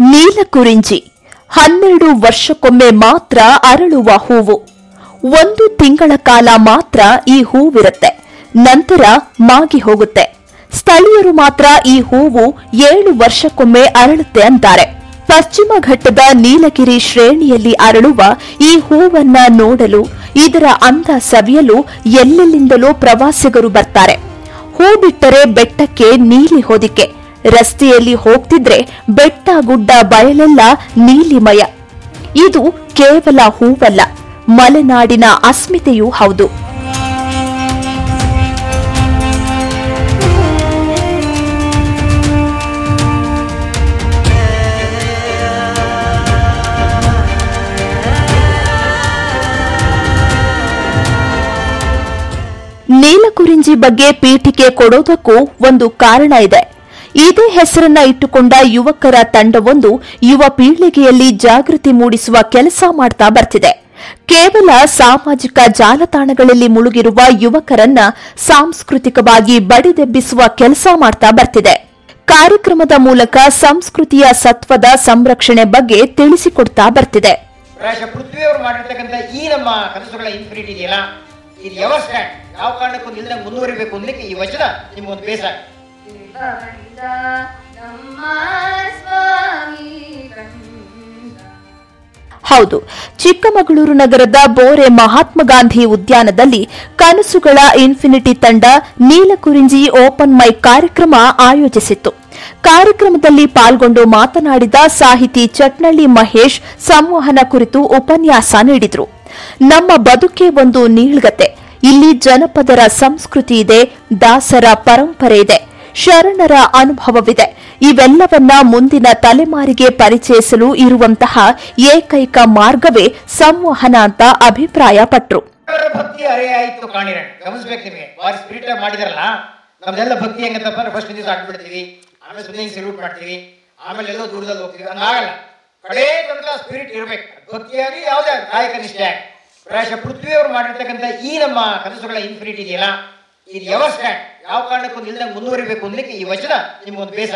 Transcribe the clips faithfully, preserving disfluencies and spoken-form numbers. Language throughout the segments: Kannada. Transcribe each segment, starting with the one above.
ನೀಲಕುರಿಂಜಿ ಹನ್ನೆರಡು ವರ್ಷಕ್ಕೊಮ್ಮೆ ಮಾತ್ರ ಅರಳುವ ಹೂವು. ಒಂದು ತಿಂಗಳ ಕಾಲ ಮಾತ್ರ ಈ ಹೂವಿರುತ್ತೆ, ನಂತರ ಮಾಗಿ ಹೋಗುತ್ತೆ. ಸ್ಥಳೀಯರು ಮಾತ್ರ ಈ ಹೂವು ಏಳು ವರ್ಷಕ್ಕೊಮ್ಮೆ ಅರಳುತ್ತೆ ಅಂತಾರೆ. ಪಶ್ಚಿಮ ಘಟ್ಟದ ನೀಲಗಿರಿ ಶ್ರೇಣಿಯಲ್ಲಿ ಅರಳುವ ಈ ಹೂವನ್ನ ನೋಡಲು, ಇದರ ಅಂದ ಸವಿಯಲು ಎಲ್ಲೆಲ್ಲಿಂದಲೋ ಪ್ರವಾಸಿಗರು ಬರ್ತಾರೆ. ಹೂ ಬಿಟ್ಟರೆ ಬೆಟ್ಟಕ್ಕೆ ನೀಲಿ ಹೊದಿಕೆ. ರಸ್ತೆಯಲ್ಲಿ ಹೋಗ್ತಿದ್ರೆ ಬೆಟ್ಟ ಗುಡ್ಡ ಬಯಲೆಲ್ಲ ನೀಲಿಮಯ. ಇದು ಕೇವಲ ಹೂವಲ್ಲ, ಮಲೆನಾಡಿನ ಅಸ್ಮಿತೆಯೂ ಹೌದು. ನೀಲಕುರಿಂಜಿ ಬಗ್ಗೆ ಪೀಠಿಕೆ ಕೊಡೋದಕ್ಕೂ ಒಂದು ಕಾರಣ ಇದೆ. ಇದೇ ಹೆಸರನ್ನ ಇಟ್ಟುಕೊಂಡ ಯುವಕರ ತಂಡವೊಂದು ಯುವ ಪೀಳಿಗೆಯಲ್ಲಿ ಜಾಗೃತಿ ಮೂಡಿಸುವ ಕೆಲಸ ಮಾಡ್ತಾ ಬರ್ತಿದೆ. ಕೇವಲ ಸಾಮಾಜಿಕ ಜಾಲತಾಣಗಳಲ್ಲಿ ಮುಳುಗಿರುವ ಯುವಕರನ್ನ ಸಾಂಸ್ಕೃತಿಕವಾಗಿ ಬಡಿದೆಬ್ಬಿಸುವ ಕೆಲಸ ಮಾಡ್ತಾ ಬರ್ತಿದೆ. ಕಾರ್ಯಕ್ರಮದ ಮೂಲಕ ಸಂಸ್ಕೃತಿಯ ಸತ್ವದ ಸಂರಕ್ಷಣೆ ಬಗ್ಗೆ ತಿಳಿಸಿಕೊಡ್ತಾ ಬರ್ತಿದೆ. ಪೃಥ್ವಿಯವರು ಮಾಡಿರ್ತಕ್ಕಂಥ ಈ ನಮ್ಮ ಕನಸುಗಳ ಇನ್ಫಿನಿಟಿ ಇದೆಯಲ್ಲ, ಇದು ಯಾವ ಸ್ಟ್ಯಾಂಡ್, ಯಾವ ಕಾರಣಕ್ಕೂ ನಿಲ್ದಂಗೆ ಮುಂದುವರಿಬೇಕು ಅನ್ನಲಿಕ್ಕೆ ಈ ವಚನ ನಿಮ್ಗೊಂದು ಬೇಸ. ಹೌದು, ಚಿಕ್ಕಮಗಳೂರು ನಗರದ ಬೋರೆ ಮಹಾತ್ಮ ಗಾಂಧಿ ಉದ್ಯಾನದಲ್ಲಿ ಕನಸುಗಳ ಇನ್ಫಿನಿಟಿ ತಂಡ ನೀಲಕುರಿಂಜಿ ಓಪನ್ ಮೈಕ್ ಕಾರ್ಯಕ್ರಮ ಆಯೋಜಿಸಿತ್ತು. ಕಾರ್ಯಕ್ರಮದಲ್ಲಿ ಪಾಲ್ಗೊಂಡು ಮಾತನಾಡಿದ ಸಾಹಿತಿ ಚಟ್ನಳ್ಳಿ ಮಹೇಶ್ ಸಂವಹನ ಕುರಿತು ಉಪನ್ಯಾಸ ನೀಡಿದರು. ನಮ್ಮ ಬದುಕೆ ಒಂದು ನೀಳ್ಗತೆ. ಇಲ್ಲಿ ಜನಪದರ ಸಂಸ್ಕೃತಿ ಇದೆ, ದಾಸರ ಪರಂಪರೆ ಇದೆ, ಶರಣರ ಅನುಭವವಿದೆ. ಇವೆಲ್ಲವನ್ನ ಮುಂದಿನ ತಲೆಮಾರಿಗೆ ಪರಿಚಯಿಸಲು ಇರುವಂತಹ ಏಕೈಕ ಮಾರ್ಗವೇ ಸಂವಹನ ಅಂತ ಅಭಿಪ್ರಾಯಪಟ್ಟರು. ಭಕ್ತಿ ಅರೆಯಾಯಿತು ಕಾಣಿರಣ್ಣ, ಗಮನಿಸಬೇಕು ನಿಮಗೆ. ವಾರಿ ಸ್ಪಿರಿಟ್ ಮಾಡಿದಾರಲ್ಲ, ನಮ್ದೆಲ್ಲ ಭಕ್ತಿ ಹೆಂಗಂತಪ್ಪ, ಫಸ್ಟ್ ದಿವಸ ಆಡ್ಬಿಡ್ತೀವಿ, ಆಮೇಲೆ ಸುಮ್ಮನೆ ಸಲ್ಯೂಟ್ ಮಾಡ್ತೀವಿ, ಆಮೇಲೆ ಎಲ್ಲೋ ದೂರದಲ್ಲಿ ಹೋಗ್ತೀವಿ. ಹಂಗಾಗಲ್ಲ, ಕಡೇ ತನಕ ಸ್ಪಿರಿಟ್ ಇರಬೇಕು. ಭಕ್ತಿಯಾಗಿ ಯಾವುದೇ ಕಾಯಕ ನಿಷ್ಠೆ. ಪ್ರಾಯಶಃ ಪೃಥ್ವಿಯವರು ಮಾಡಿರ್ತಕ್ಕಂಥ ಈ ನಮ್ಮ ಕನಸುಗಳ ಇನ್ಫಿನಿಟಿ ಇದೆಯಲ್ಲ, ಇದು ಯಾವ ಸ್ಟ್ಯಾಂಡ್, ಯಾವ ಕಾರಣಕ್ಕೂ ನಿಲ್ದಂಗೆ ಮುಂದುವರಿಬೇಕು ಅನ್ನಲಿಕ್ಕೆ ಈ ವಚನ ನಿಮ್ಗೊಂದು ಬೇಸ.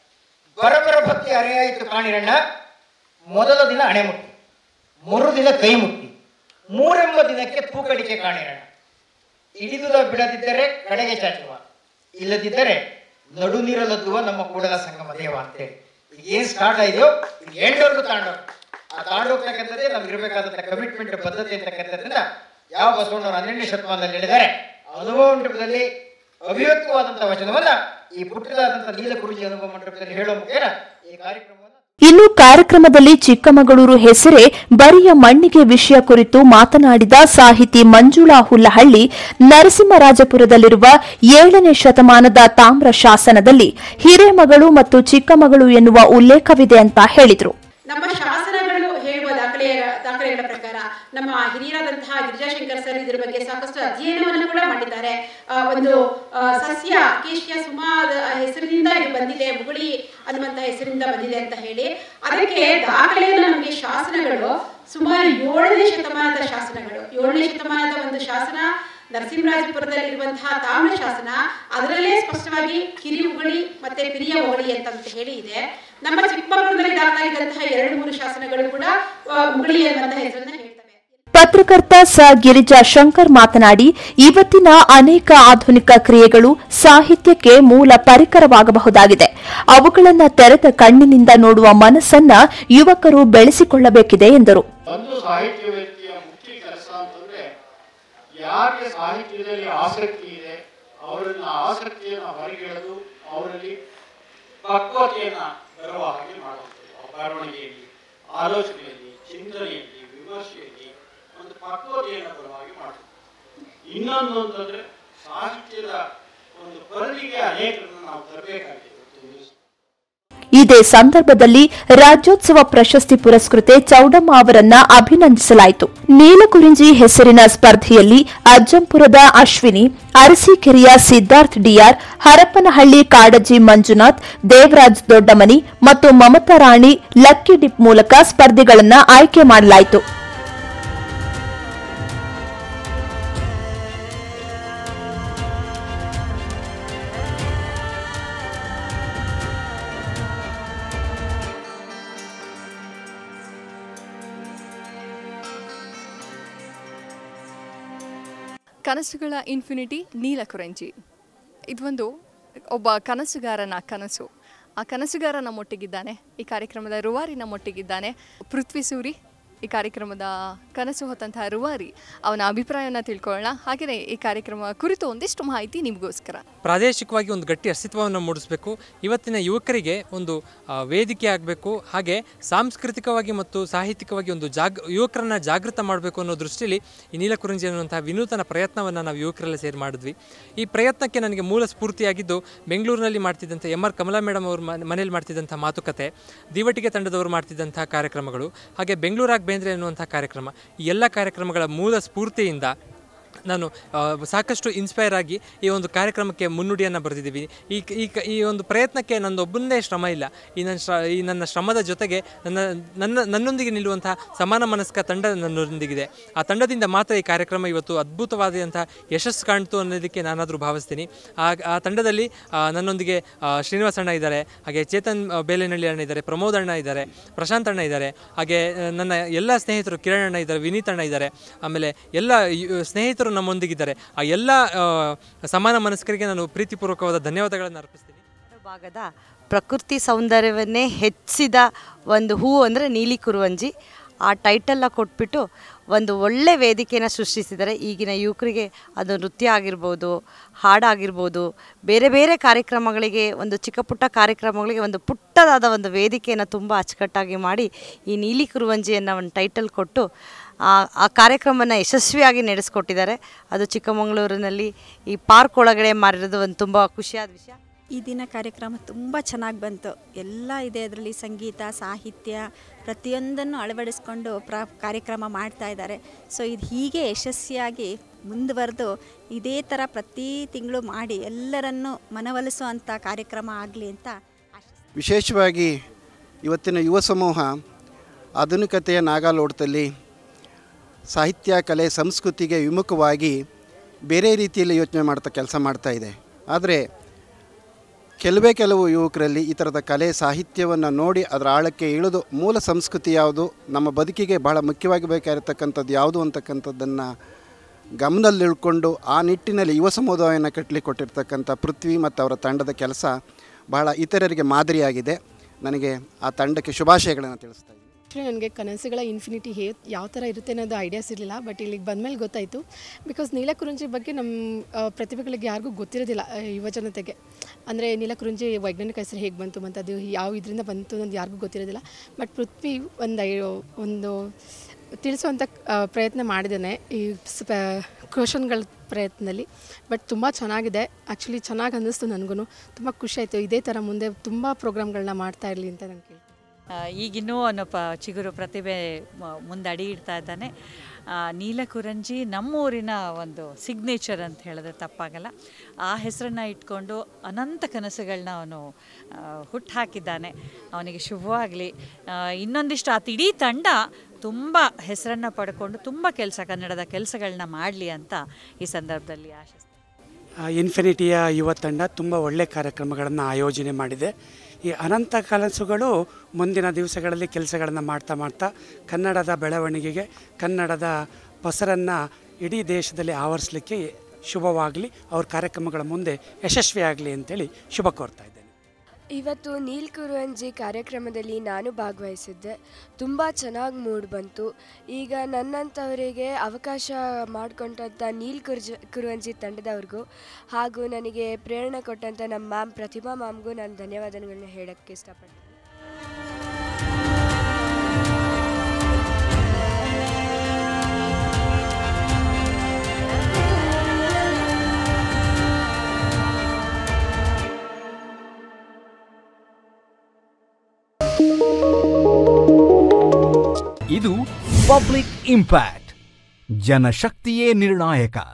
ಬರಬರ ಭಕ್ತಿ ಅರೆಯಾಯಿತು ಕಾಣಿರಣ್ಣ, ಮೊದಲ ದಿನ ಹಣೆ ಮುಟ್ಟಿ, ಮರು ದಿನ ಕೈ ಮುಟ್ಟಿ, ಮೂರೆಂಬ ದಿನಕ್ಕೆ ತೂಕಡಿಕೆ ಕಾಣಿರಣ್ಣ. ಹಿಡಿದುದ ಬಿಡದಿದ್ದರೆ ಕಡೆಗೆ ಚಾಚುವ, ಇಲ್ಲದಿದ್ದರೆ ನಡು ನೀರಲ್ಲದ್ದುವ ನಮ್ಮ ಕೂಡಲ ಸಂಗಮ ದೇವ ಅಂತೇಳಿ ಈಗ ಏನ್ ಸ್ಟಾರ್ಟ್ ಆಯ್ದೆಯೋ ಈಗ ಎಂಟವರೆಗೂ ತಾಂಡೋಗ. ಆ ತಾಂಡೋಗ್ತಕ್ಕಂಥದ್ದೇ ನಮ್ಗೆ ಇರಬೇಕಾದಂಥ ಕಮಿಟ್ಮೆಂಟ್ ಪದ್ಧತಿ ಅಂತಕ್ಕಂಥದ್ದನ್ನ ಯಾವ ಬಸವಣ್ಣವರು ಹನ್ನೆರಡನೇ ಶತಮಾನದಲ್ಲಿ ಹೇಳಿದ್ದಾರೆ. ಅನುಭವ ಮಂಟಪದಲ್ಲಿ ಅಭಿವ್ಯಕ್ತವಾದಂತಹ ವಚನವನ್ನ ಈ ಪುಟ್ಟದಾದಂತಹ ನೀಲಕುರಿಂಜಿ ಅನುಭವ ಮಂಟಪದಲ್ಲಿ ಹೇಳೋ ಮುಖೇನ ಈ ಕಾರ್ಯಕ್ರಮವನ್ನು. ಇನ್ನು ಕಾರ್ಯಕ್ರಮದಲ್ಲಿ ಚಿಕ್ಕಮಗಳೂರು ಹೆಸರೇ ಬರಿಯ ಮಣ್ಣಿಗೆ ವಿಷಯ ಕುರಿತು ಮಾತನಾಡಿದ ಸಾಹಿತಿ ಮಂಜುಳಾ ಹುಲ್ಲಹಳ್ಳಿ, ನರಸಿಂಹರಾಜಪುರದಲ್ಲಿರುವ ಏಳನೇ ಶತಮಾನದ ತಾಮ್ರ ಶಾಸನದಲ್ಲಿ ಹಿರೇಮಗಳು ಮತ್ತು ಚಿಕ್ಕಮಗಳು ಎನ್ನುವ ಉಲ್ಲೇಖವಿದೆ ಅಂತ ಹೇಳಿದರು. ನಮ್ಮ ಶಾಸನಗಳು ಹೇಳುವ ದಾಖಲೆಯ ದಾಖಲೆಗಳ ಪ್ರಕಾರ ನಮ್ಮ ಹಿರಿಯರಾದಂತಹ ಗಿರಿಜಾಶಂಕರ್ ಸರ್ ಇದರ ಬಗ್ಗೆ ಸಾಕಷ್ಟು ಅಧ್ಯಯನವನ್ನು ಕೂಡ ಮಾಡಿದ್ದಾರೆ. ಒಂದು ಸಸ್ಯ ಕೇಶಿಯ ಸುಮಾ ಹೆಸರಿನಿಂದ ಇದು ಬಂದಿದೆ, ಮುಗುಳಿ ಅನ್ನುವಂತಹ ಹೆಸರಿಂದ ಬಂದಿದೆ ಅಂತ ಹೇಳಿ ಅದಕ್ಕೆ ದಾಖಲೆಯನ್ನು ನಮಗೆ ಶಾಸನಗಳು ಸುಮಾರು ಏಳನೇ ಶತಮಾನದ ಶಾಸನಗಳು ಏಳನೇ ಶತಮಾನದ ಒಂದು ಶಾಸನ ನರಸಿಂಹರಾಜಪುರದಲ್ಲಿ ಇರುವಂತಹ ತಾಮ್ರ ಶಾಸನ, ಅದರಲ್ಲೇ ಸ್ಪಷ್ಟವಾಗಿ ಕಿರಿ ಉಗುಳಿ ಮತ್ತೆ ಪಿರಿಯ ಉಗುಳಿ ಅಂತ ಹೇಳಿ ಇದೆ. ನಮ್ಮ ಚಿಕ್ಕಮಗಳೂರಿನಲ್ಲಿ ದಾಖಲಾಗಿದ್ದಂತಹ ಎರಡು ಮೂರು ಶಾಸನಗಳು ಕೂಡ ಉಗುಳಿ ಅನ್ನುವಂತಹ ಹೆಸರನ್ನ ಹೇಳ್ತವೆ. ಪತ್ರಕರ್ತ ಸ ಗಿರಿಜಾ ಶಂಕರ್ ಮಾತನಾಡಿ, ಇವತ್ತಿನ ಅನೇಕ ಆಧುನಿಕ ಕ್ರಿಯೆಗಳು ಸಾಹಿತ್ಯಕ್ಕೆ ಮೂಲ ಪರಿಕರವಾಗಬಹುದಾಗಿದೆ. ಅವುಗಳನ್ನು ತೆರೆದ ಕಣ್ಣಿನಿಂದ ನೋಡುವ ಮನಸ್ಸನ್ನ ಯುವಕರು ಬೆಳೆಸಿಕೊಳ್ಳಬೇಕಿದೆ ಎಂದರು. ಯಾರಿಗೆ ಸಾಹಿತ್ಯದಲ್ಲಿ ಆಸಕ್ತಿ ಇದೆ ಅವರನ್ನ ಆಸಕ್ತಿಯನ್ನು ಹೊರಗೆಳೆದು ಅವರಲ್ಲಿ ಪಕ್ವತೆಯನ್ನು ಬರುವ ಹಾಗೆ ಮಾಡುವಂಥದ್ದು. ಬರವಣಿಗೆಯಲ್ಲಿ, ಆಲೋಚನೆಯಲ್ಲಿ, ಚಿಂತನೆಯಲ್ಲಿ, ವಿಮರ್ಶೆಯಲ್ಲಿ ಒಂದು ಪಕ್ವತೆಯನ್ನು ಬರುವ ಹಾಗೆ ಮಾಡುತ್ತದೆ. ಇನ್ನೊಂದು ಅಂತಂದ್ರೆ ಸಾಹಿತ್ಯದ ಒಂದು ಪರಿಧಿಗೆ ಅನೇಕರನ್ನು ನಾವು ತರಬೇಕಾಗಿದೆ. ಇದೇ ಸಂದರ್ಭದಲ್ಲಿ ರಾಜ್ಯೋತ್ಸವ ಪ್ರಶಸ್ತಿ ಪುರಸ್ಕೃತೆ ಚೌಡಮ್ಮ ಅವರನ್ನ ಅಭಿನಂದಿಸಲಾಯಿತು. ನೀಲಕುರಿಂಜಿ ಹೆಸರಿನ ಸ್ಪರ್ಧೆಯಲ್ಲಿ ಅಜ್ಜಂಪುರದ ಅಶ್ವಿನಿ, ಅರಸೀಕೆರೆಯ ಸಿದ್ದಾರ್ಥ್ ಡಿಆರ್, ಹರಪನಹಳ್ಳಿ ಕಾಡಜಿ ಮಂಜುನಾಥ್, ದೇವರಾಜ್ ದೊಡ್ಡಮನಿ ಮತ್ತು ಮಮತಾ ರಾಣಿ ಲಕ್ಕಿ ಡಿಪ್ ಮೂಲಕ ಸ್ಪರ್ಧಿಗಳನ್ನು ಆಯ್ಕೆ ಮಾಡಲಾಯಿತು. ಕನಸುಗಳ ಇನ್ಫಿನಿಟಿ ನೀಲಕುರಂಜಿ. ಇದೊಂದು ಒಬ್ಬ ಕನಸುಗಾರನ ಕನಸು. ಆ ಕನಸುಗಾರ ನಮ್ಮೊಟ್ಟಿಗಿದ್ದಾನೆ, ಈ ಕಾರ್ಯಕ್ರಮದ ರೂವಾರಿ ನಮ್ಮೊಟ್ಟಿಗಿದ್ದಾನೆ. ಪೃಥ್ವಿ ಸೂರಿ ಈ ಕಾರ್ಯಕ್ರಮದ ಕನಸು ಹೊತ್ತಂತಹ ರೂವಾರಿ, ಅವನ ಅಭಿಪ್ರಾಯವನ್ನು ತಿಳ್ಕೊಳ್ಳೋಣ. ಹಾಗೆಯೇ ಈ ಕಾರ್ಯಕ್ರಮ ಕುರಿತು ಒಂದಿಷ್ಟು ಮಾಹಿತಿ ನಿಮಗೋಸ್ಕರ. ಪ್ರಾದೇಶಿಕವಾಗಿ ಒಂದು ಗಟ್ಟಿ ಅಸ್ತಿತ್ವವನ್ನು ಮೂಡಿಸಬೇಕು, ಇವತ್ತಿನ ಯುವಕರಿಗೆ ಒಂದು ವೇದಿಕೆ ಆಗಬೇಕು, ಹಾಗೆ ಸಾಂಸ್ಕೃತಿಕವಾಗಿ ಮತ್ತು ಸಾಹಿತ್ಯಿಕವಾಗಿ ಒಂದು ಜಾಗ್ ಯುವಕರನ್ನು ಜಾಗೃತ ಮಾಡಬೇಕು ಅನ್ನೋ ದೃಷ್ಟಿಯಲ್ಲಿ ಈ ನೀಲಕುರಂಜಿ ಅನ್ನುವಂತಹ ವಿನೂತನ ಪ್ರಯತ್ನವನ್ನು ನಾವು ಯುವಕರೆಲ್ಲ ಸೇರಿ ಮಾಡಿದ್ವಿ. ಈ ಪ್ರಯತ್ನಕ್ಕೆ ನನಗೆ ಮೂಲ ಸ್ಫೂರ್ತಿಯಾಗಿದ್ದು ಬೆಂಗಳೂರಿನಲ್ಲಿ ಮಾಡ್ತಿದ್ದಂಥ ಎಮ್ ಆರ್ ಕಮಲಾ ಮೇಡಮ್ ಅವರು ಮನೇಲಿ ಮಾಡ್ತಿದ್ದಂಥ ಮಾತುಕತೆ, ದಿವಟಿಗೆ ತಂಡದವರು ಮಾಡ್ತಿದ್ದಂಥ ಕಾರ್ಯಕ್ರಮಗಳು, ಹಾಗೆ ಬೆಂಗಳೂರಾಗ ಬೇಂದ್ರೆ ಅನ್ನುವಂಥ ಕಾರ್ಯಕ್ರಮ, ಈ ಎಲ್ಲ ಕಾರ್ಯಕ್ರಮಗಳ ಮೂಲ ಸ್ಫೂರ್ತಿಯಿಂದ ನಾನು ಸಾಕಷ್ಟು ಇನ್ಸ್ಪೈರ್ ಆಗಿ ಈ ಒಂದು ಕಾರ್ಯಕ್ರಮಕ್ಕೆ ಮುನ್ನುಡಿಯನ್ನು ಬರೆದಿದ್ದೀವಿ. ಈ ಈ ಈ ಒಂದು ಪ್ರಯತ್ನಕ್ಕೆ ನನ್ನೊಬ್ಬನೇ ಶ್ರಮ ಇಲ್ಲ, ಈ ನನ್ನ ಶ್ರ ಈ ನನ್ನ ಶ್ರಮದ ಜೊತೆಗೆ ನನ್ನ ನನ್ನ ನನ್ನೊಂದಿಗೆ ನಿಲ್ಲುವಂಥ ಸಮಾನ ಮನಸ್ಕ ತಂಡ ನನ್ನೊಂದಿಗಿದೆ. ಆ ತಂಡದಿಂದ ಮಾತ್ರ ಈ ಕಾರ್ಯಕ್ರಮ ಇವತ್ತು ಅದ್ಭುತವಾದಂಥ ಯಶಸ್ಸು ಕಾಣ್ತು ಅನ್ನೋದಕ್ಕೆ ನಾನಾದರೂ ಭಾವಿಸ್ತೀನಿ. ಆ ಆ ತಂಡದಲ್ಲಿ ನನ್ನೊಂದಿಗೆ ಶ್ರೀನಿವಾಸ ಅಣ್ಣ ಇದ್ದಾರೆ, ಹಾಗೆ ಚೇತನ್ ಬೇಲೆನಳ್ಳಿ ಅಣ್ಣ ಇದ್ದಾರೆ, ಪ್ರಮೋದ್ ಅಣ್ಣ ಇದ್ದಾರೆ, ಪ್ರಶಾಂತ್ ಅಣ್ಣ ಇದ್ದಾರೆ, ಹಾಗೆ ನನ್ನ ಎಲ್ಲ ಸ್ನೇಹಿತರು ಕಿರಣ್ ಅಣ್ಣ ಇದ್ದಾರೆ, ವಿನೀತ್ ಅಣ್ಣ ಇದ್ದಾರೆ, ಆಮೇಲೆ ಎಲ್ಲ ಸ್ನೇಹಿತರು ನಮ್ಮೊಂದಿಗಿದ್ದಾರೆ. ಆ ಎಲ್ಲ ಸಮಾನ ಮನಸ್ಕರಿಗೆ ನಾನು ಪ್ರೀತಿಪೂರ್ವಕವಾದ ಧನ್ಯವಾದಗಳನ್ನು ಅರ್ಪಿಸ್ತೀನಿ. ಭಾಗದ ಪ್ರಕೃತಿ ಸೌಂದರ್ಯವನ್ನೇ ಹೆಚ್ಚಿದ ಒಂದು ಹೂವು ಅಂದರೆ ನೀಲಿಕುರುವಂಜಿ. ಆ ಟೈಟಲ್ನ ಕೊಟ್ಬಿಟ್ಟು ಒಂದು ಒಳ್ಳೆ ವೇದಿಕೆಯನ್ನು ಸೃಷ್ಟಿಸಿದ್ದಾರೆ. ಈಗಿನ ಯುವಕರಿಗೆ ಅದು ನೃತ್ಯ ಆಗಿರ್ಬೋದು, ಹಾಡಾಗಿರ್ಬೋದು, ಬೇರೆ ಬೇರೆ ಕಾರ್ಯಕ್ರಮಗಳಿಗೆ, ಒಂದು ಚಿಕ್ಕ ಪುಟ್ಟ ಕಾರ್ಯಕ್ರಮಗಳಿಗೆ ಒಂದು ಪುಟ್ಟದಾದ ಒಂದು ವೇದಿಕೆಯನ್ನು ತುಂಬ ಅಚ್ಚುಕಟ್ಟಾಗಿ ಮಾಡಿ ಈ ನೀಲಿಕುರುವಂಜಿಯನ್ನು ಒಂದು ಟೈಟಲ್ ಕೊಟ್ಟು ಆ ಕಾರ್ಯಕ್ರಮವನ್ನು ಯಶಸ್ವಿಯಾಗಿ ನಡೆಸ್ಕೊಟ್ಟಿದ್ದಾರೆ. ಅದು ಚಿಕ್ಕಮಗಳೂರಿನಲ್ಲಿ ಈ ಪಾರ್ಕ್ ಒಳಗಡೆ ಮಾಡಿರೋದು ಒಂದು ತುಂಬ ಖುಷಿಯಾದ ವಿಷಯ. ಈ ದಿನ ಕಾರ್ಯಕ್ರಮ ತುಂಬ ಚೆನ್ನಾಗಿ ಬಂತು. ಎಲ್ಲ ಇದೆ ಅದರಲ್ಲಿ, ಸಂಗೀತ, ಸಾಹಿತ್ಯ ಪ್ರತಿಯೊಂದನ್ನು ಅಳವಡಿಸ್ಕೊಂಡು ಪ್ರ ಕಾರ್ಯಕ್ರಮ ಮಾಡ್ತಾ ಇದ್ದಾರೆ. ಸೊ ಇದು ಹೀಗೆ ಯಶಸ್ವಿಯಾಗಿ ಮುಂದುವರೆದು ಇದೇ ಥರ ಪ್ರತಿ ತಿಂಗಳು ಮಾಡಿ ಎಲ್ಲರನ್ನೂ ಮನವೊಲಿಸುವಂಥ ಕಾರ್ಯಕ್ರಮ ಆಗಲಿ ಅಂತ ಆಶಿಸ್ತೀನಿ. ವಿಶೇಷವಾಗಿ ಇವತ್ತಿನ ಯುವ ಸಮೂಹ ಆಧುನಿಕತೆಯ ನಾಗಾಲೋಟದಲ್ಲಿ ಸಾಹಿತ್ಯ, ಕಲೆ, ಸಂಸ್ಕೃತಿಗೆ ವಿಮುಖವಾಗಿ ಬೇರೆ ರೀತಿಯಲ್ಲಿ ಯೋಚನೆ ಮಾಡ್ತಾ ಕೆಲಸ ಮಾಡ್ತಾ ಇದೆ. ಆದರೆ ಕೆಲವೇ ಕೆಲವು ಯುವಕರಲ್ಲಿ ಈ ಥರದ ಕಲೆ, ಸಾಹಿತ್ಯವನ್ನು ನೋಡಿ ಅದರ ಆಳಕ್ಕೆ ಇಳಿದು ಮೂಲ ಸಂಸ್ಕೃತಿ ಯಾವುದು, ನಮ್ಮ ಬದುಕಿಗೆ ಬಹಳ ಮುಖ್ಯವಾಗಿ ಬೇಕಾಗಿರತಕ್ಕಂಥದ್ದು ಯಾವುದು ಅಂತಕ್ಕಂಥದ್ದನ್ನು ಗಮನದಲ್ಲಿಳ್ಕೊಂಡು ಆ ನಿಟ್ಟಿನಲ್ಲಿ ಯುವ ಸಮುದಾಯವನ್ನು ಕಟ್ಟಲಿಕ್ಕೆ ಕೊಟ್ಟಿರ್ತಕ್ಕಂಥ ಪೃಥ್ವಿ ಮತ್ತು ಅವರ ತಂಡದ ಕೆಲಸ ಬಹಳ ಇತರರಿಗೆ ಮಾದರಿಯಾಗಿದೆ. ನನಗೆ ಆ ತಂಡಕ್ಕೆ ಶುಭಾಶಯಗಳನ್ನು ತಿಳಿಸ್ತಾ ಇದ್ದೀನಿ. ಆ್ಯಕ್ಚುಲಿ ನನಗೆ ಕನಸುಗಳ ಇನ್ಫಿನಿಟಿ ಹೇ ಯಾವ ಥರ ಇರುತ್ತೆ ಅನ್ನೋದು ಐಡಿಯಾಸ್ ಇರಲಿಲ್ಲ, ಬಟ್ ಇಲ್ಲಿಗೆ ಬಂದಮೇಲೆ ಗೊತ್ತಾಯಿತು. ಬಿಕಾಸ್ ನೀಲಕುರಂಜಿ ಬಗ್ಗೆ ನಮ್ಮ ಪ್ರತಿಭೆಗಳಿಗೆ ಯಾರಿಗೂ ಗೊತ್ತಿರೋದಿಲ್ಲ, ಯುವ ಜನತೆಗೆ. ಅಂದರೆ ನೀಲಕುರಂಜಿ ವೈಜ್ಞಾನಿಕ ಹೆಸರು ಹೇಗೆ ಬಂತು ಮತ್ತು ಅದು ಯಾವ ಇದರಿಂದ ಬಂತು ಅನ್ನೋದು ಯಾರಿಗೂ ಗೊತ್ತಿರೋದಿಲ್ಲ. ಬಟ್ ಪೃಥ್ವಿ ಒಂದು ಒಂದು ತಿಳಿಸುವಂಥ ಪ್ರಯತ್ನ ಮಾಡಿದ್ದೇನೆ ಈ ಸ್ಪ ಕ್ವಶನ್ಗಳ ಪ್ರಯತ್ನದಲ್ಲಿ. ಬಟ್ ತುಂಬ ಚೆನ್ನಾಗಿದೆ, ಆ್ಯಕ್ಚುಲಿ ಚೆನ್ನಾಗಿ ಅನ್ನಿಸ್ತು ನನಗೂ. ತುಂಬ ಖುಷಿ ಆಯಿತು. ಇದೇ ಥರ ಮುಂದೆ ತುಂಬ ಪ್ರೋಗ್ರಾಮ್ಗಳನ್ನ ಮಾಡ್ತಾ ಇರಲಿ ಅಂತ ನಾನು ಕೇಳ್ತೀನಿ. ಈಗಿನ್ನೂ ಅನ್ನೋ ಪ ಚಿಗುರು ಪ್ರತಿಭೆ ಮುಂದೆ ಅಡಿ ಇಡ್ತಾ ಇದ್ದಾನೆ. ನೀಲಕುರಂಜಿ ನಮ್ಮೂರಿನ ಒಂದು ಸಿಗ್ನೇಚರ್ ಅಂತ ಹೇಳಿದ್ರೆ ತಪ್ಪಾಗಲ್ಲ. ಆ ಹೆಸರನ್ನು ಇಟ್ಕೊಂಡು ಅನಂತ ಕನಸುಗಳನ್ನ ಅವನು ಹುಟ್ಟು ಹಾಕಿದ್ದಾನೆ. ಅವನಿಗೆ ಶುಭವಾಗಲಿ. ಇನ್ನೊಂದಿಷ್ಟು ಆತ ಇಡೀ ತಂಡ ತುಂಬ ಹೆಸರನ್ನು ಪಡ್ಕೊಂಡು ತುಂಬ ಕೆಲಸ, ಕನ್ನಡದ ಕೆಲಸಗಳನ್ನ ಮಾಡಲಿ ಅಂತ ಈ ಸಂದರ್ಭದಲ್ಲಿ ಆಶಿಸ್ತೀನಿ. ಇನ್ಫಿನಿಟಿಯ ಯುವ ತಂಡ ತುಂಬ ಒಳ್ಳೆಯ ಕಾರ್ಯಕ್ರಮಗಳನ್ನು ಆಯೋಜನೆ ಮಾಡಿದೆ. ಈ ಅನಂತ ಕನಸುಗಳು ಮುಂದಿನ ದಿವಸಗಳಲ್ಲಿ ಕೆಲಸಗಳನ್ನು ಮಾಡ್ತಾ ಮಾಡ್ತಾ ಕನ್ನಡದ ಬೆಳವಣಿಗೆಗೆ, ಕನ್ನಡದ ಪಸರನ್ನು ಇಡೀ ದೇಶದಲ್ಲಿ ಆವರಿಸಲಿಕ್ಕೆ ಶುಭವಾಗಲಿ, ಅವ್ರ ಕಾರ್ಯಕ್ರಮಗಳ ಮುಂದೆ ಯಶಸ್ವಿಯಾಗಲಿ ಅಂತೇಳಿ ಶುಭ ಕೋರ್ತಾ ಇದ್ದೇನೆ. ಇವತ್ತು ನೀಲಕುರಂಜಿ ಕಾರ್ಯಕ್ರಮದಲ್ಲಿ ನಾನು ಭಾಗವಹಿಸಿದ್ದೆ. ತುಂಬ ಚೆನ್ನಾಗಿ ಮೂಡಿ ಬಂತು. ಈಗ ನನ್ನಂಥವರಿಗೆ ಅವಕಾಶ ಮಾಡಿಕೊಂಡಂಥ ನೀಲಕುರ್ಜಿ ಕುರುವಂಜಿ ತಂಡದವ್ರಿಗೂ ಹಾಗೂ ನನಗೆ ಪ್ರೇರಣೆ ಕೊಟ್ಟಂಥ ನಮ್ಮ ಮ್ಯಾಮ್ ಪ್ರತಿಭಾ ಮ್ಯಾಮ್ಗೂ ನಾನು ಧನ್ಯವಾದಗಳನ್ನ ಹೇಳೋಕ್ಕೆ ಇಷ್ಟಪಡ್ತೀನಿ. ಇದು ಪಬ್ಲಿಕ್ ಇಂಪ್ಯಾಕ್ಟ್. ಜನಶಕ್ತಿಯೇ ನಿರ್ಣಾಯಕ.